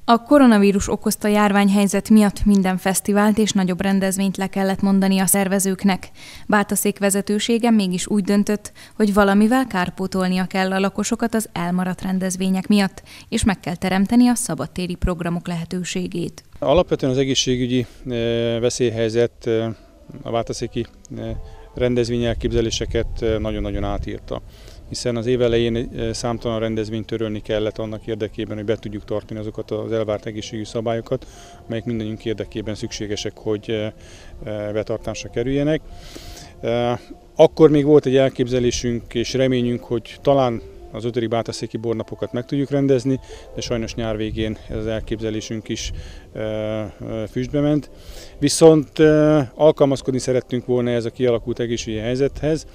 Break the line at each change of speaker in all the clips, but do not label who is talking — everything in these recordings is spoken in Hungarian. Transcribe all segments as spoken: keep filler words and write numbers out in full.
A koronavírus okozta járványhelyzet miatt minden fesztivált és nagyobb rendezvényt le kellett mondani a szervezőknek. Bátaszék vezetősége mégis úgy döntött, hogy valamivel kárpótolnia kell a lakosokat az elmaradt rendezvények miatt, és meg kell teremteni a szabadtéri programok lehetőségét.
Alapvetően az egészségügyi veszélyhelyzet a bátaszéki rendezvényelképzeléseket nagyon-nagyon átírta, hiszen az év elején számtalan rendezvényt törölni kellett annak érdekében, hogy be tudjuk tartani azokat az elvárt egészségügyi szabályokat, amelyek mindannyiunk érdekében szükségesek, hogy betartásra kerüljenek. Akkor még volt egy elképzelésünk és reményünk, hogy talán az ötödik bátaszéki bornapokat meg tudjuk rendezni, de sajnos nyár végén ez az elképzelésünk is füstbe ment. Viszont alkalmazkodni szerettünk volna ez a kialakult egészségügyi helyzethez,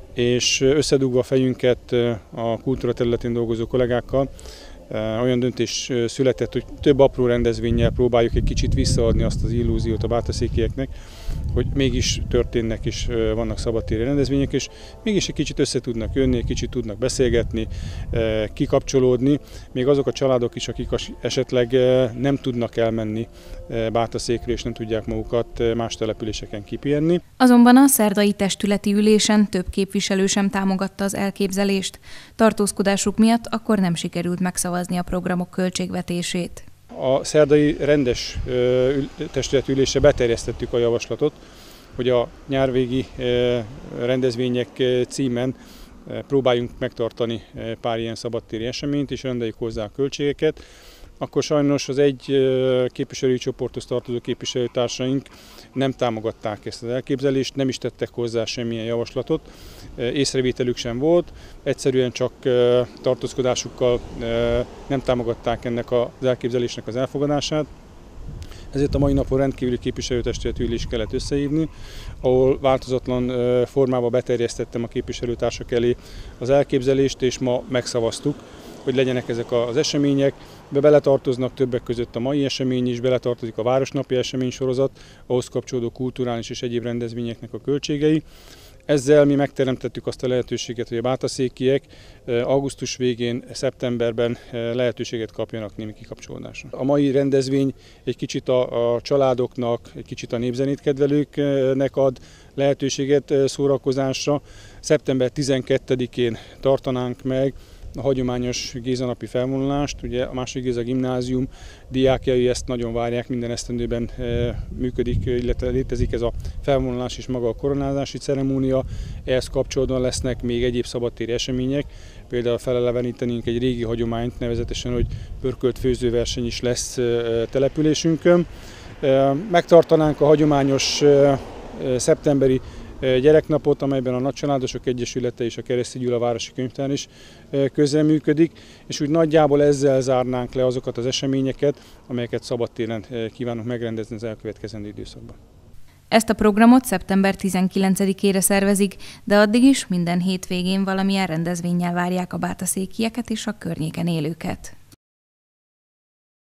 és összedugva a fejünket a kultúra területén dolgozó kollégákkal, olyan döntés született, hogy több apró rendezvénnyel próbáljuk egy kicsit visszaadni azt az illúziót a bátaszékieknek, hogy mégis történnek és vannak szabadtéri rendezvények, és mégis egy kicsit össze tudnak jönni, egy kicsit tudnak beszélgetni, kikapcsolódni, még azok a családok is, akik esetleg nem tudnak elmenni Bátaszékre, és nem tudják magukat más településeken kipihenni.
Azonban a szerdai testületi ülésen több képviselő sem támogatta az elképzelést. Tartózkodásuk miatt akkor nem sikerült megszavazni a programok költségvetését.
A szerdai rendes testületi ülésre beterjesztettük a javaslatot, hogy a nyárvégi rendezvények címen próbáljunk megtartani pár ilyen szabadtéri eseményt, és rendeljük hozzá a költségeket. Akkor sajnos az egy képviselői csoporthoz tartozó képviselőtársaink nem támogatták ezt az elképzelést, nem is tettek hozzá semmilyen javaslatot, észrevételük sem volt, egyszerűen csak tartózkodásukkal nem támogatták ennek az elképzelésnek az elfogadását. Ezért a mai napon rendkívüli képviselőtestületi ülést kellett összehívni, ahol változatlan formában beterjesztettem a képviselőtársak elé az elképzelést, és ma megszavaztuk, hogy legyenek ezek az események. Be beletartoznak többek között a mai esemény is, beletartozik a Városnapi eseménysorozat, ahhoz kapcsolódó kulturális és egyéb rendezvényeknek a költségei. Ezzel mi megteremtettük azt a lehetőséget, hogy a bátaszékiek augusztus végén, szeptemberben lehetőséget kapjanak némi kikapcsolódásra. A mai rendezvény egy kicsit a, a családoknak, egy kicsit a népzenét kedvelőknek ad lehetőséget szórakozásra. szeptember tizenkettedikén tartanánk meg a hagyományos Géza-napi felvonulást. Ugye a második Géza gimnázium diákjai ezt nagyon várják, minden esztendőben működik, illetve létezik ez a felvonulás és maga a koronázási ceremónia. Ehhez kapcsolódóan lesznek még egyéb szabadtéri események, például felelevenítenénk egy régi hagyományt, nevezetesen, hogy pörkölt főzőverseny is lesz településünkön. Megtartanánk a hagyományos szeptemberi gyereknapot, amelyben a Nagycsaládosok Egyesülete és a Kereszti Gyula Városi Könyvtár is közreműködik, és úgy nagyjából ezzel zárnánk le azokat az eseményeket, amelyeket szabadtéren kívánunk megrendezni az elkövetkezendő időszakban.
Ezt a programot szeptember tizenkilencedikére szervezik, de addig is minden hétvégén valamilyen rendezvénnyel várják a bátaszékieket és a környéken élőket.